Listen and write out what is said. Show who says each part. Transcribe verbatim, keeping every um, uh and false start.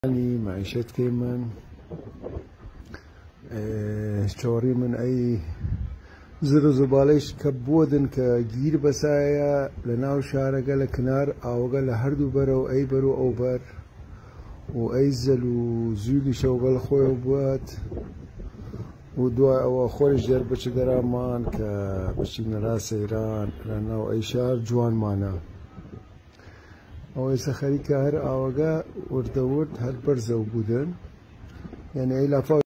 Speaker 1: يعني معيشة كيمن شوري من أي زر زبالش كبودن كجير بسايا لناو شارقة لكنار أوغا لهردو برو أي برو أو بر وأيزل وزولي شوغل خوي وبوات ودوا أو خورج جربش درامان كبشي نراس إيران لناو أي شار جوان مانا أو سخري كهر أوغا وردورد هل برزو بودن يعني أي لافا